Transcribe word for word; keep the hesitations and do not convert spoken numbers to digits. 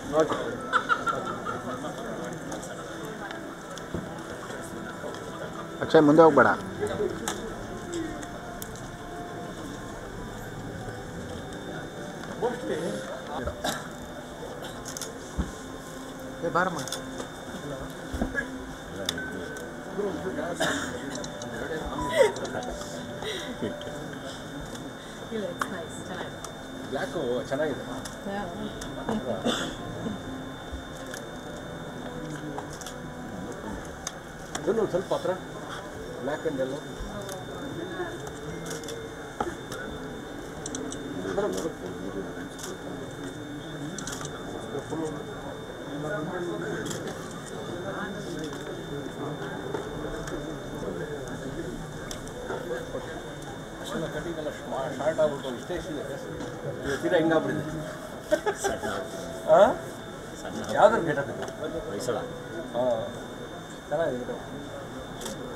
ಅಕ್ಷಯ್ ಮುಂದೆ ಹೋಗ್ಬೇಡ. ಬಾರಮ್ಮ. ಬ್ಲ್ಯಾಕು ಚೆನ್ನಾಗಿದೆ. ಇದನ್ನು ಸ್ವಲ್ಪ ಹತ್ರ ಬ್ಲ್ಯಾಕ್ ಆ್ಯಂಡ್ ಎಲ್ಲೋ ಅಷ್ಟೆಲ್ಲ ಕಟಿಂಗ್ ಎಲ್ಲ ಶಾರ್ಟ್ ಆಗ್ಬಿಟ್ಟು ಇಷ್ಟೇ ಇಷ್ಟಿದೆ ತೀರಾ ಹಿಂಗಾಗ್ಬಿಟ್ಟಿದೆ. ಹಾಂ ಯಾವ್ದಾರು ಗೆಟಪ್ ಇದೆ? ಹೊಯ್ಸಳ. ಹಾಂ ಚೆನ್ನಾಗಿದೆ.